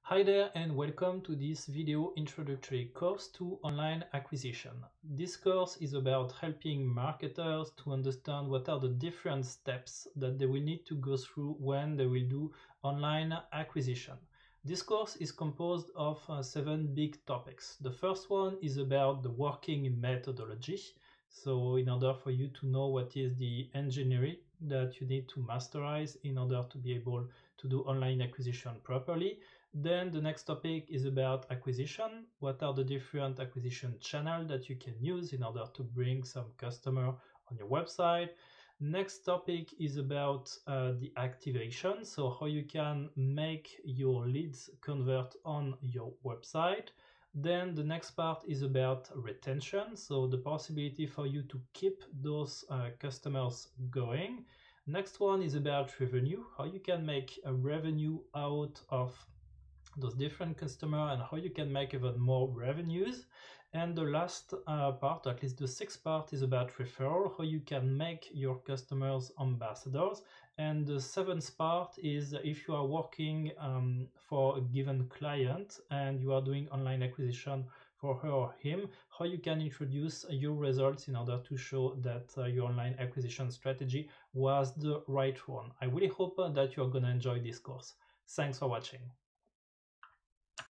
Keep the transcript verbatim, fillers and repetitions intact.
Hi there and welcome to this video introductory course to online acquisition. This course is about helping marketers to understand what are the different steps that they will need to go through when they will do online acquisition. This course is composed of uh, seven big topics. The first one is about the working methodology. So in order for you to know what is the engineering that you need to masterize in order to be able to do online acquisition properly. Then the next topic is about acquisition. What are the different acquisition channels that you can use in order to bring some customer on your website? Next topic is about uh, the activation, so how you can make your leads convert on your website. Then the next part is about retention, so the possibility for you to keep those uh, customers going. Next one is about revenue, how you can make a revenue out of those different customers and how you can make even more revenues. And the last uh, part, at least the sixth part, is about referral, how you can make your customers ambassadors. And the seventh part is if you are working um, for a given client and you are doing online acquisition for her or him, how you can introduce your results in order to show that uh, your online acquisition strategy was the right one. I really hope uh, that you are going to enjoy this course. Thanks for watching.